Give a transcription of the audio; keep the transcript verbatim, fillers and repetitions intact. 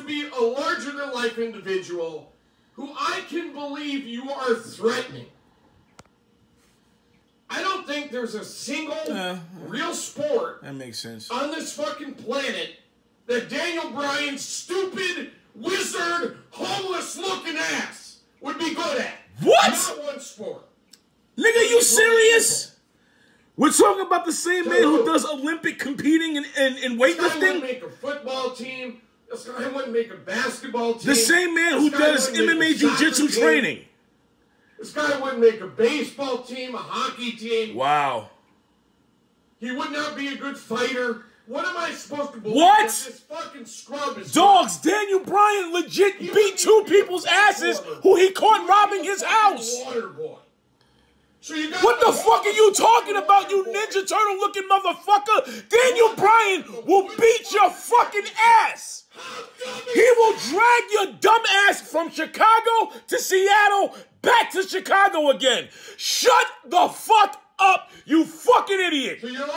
to be a larger-than-life individual who I can believe you are threatening. I don't think there's a single uh, real sport that makes sense on this fucking planet that Daniel Bryan's stupid, wizard, homeless-looking ass would be good at. What? Not one sport. Nigga, you serious? We're talking about the same man who does Olympic competing and, and, and weightlifting? This guy wouldn't make a football team. This guy wouldn't make a basketball team. The same man who does M M A jiu-jitsu training. This guy wouldn't make a baseball team, a hockey team. Wow. He would not be a good fighter. What am I supposed to believe? What? This fucking scrub is Dogs, Daniel Bryan legit he beat two people's asses who he caught robbing his house. Water boy. So you got what the, the fuck are you talking about, you Ninja Turtle looking motherfucker? Daniel Bryan will beat your fucking ass. He will drag your dumb ass from Chicago to Seattle back to Chicago again. Shut the fuck up, you fucking idiot. So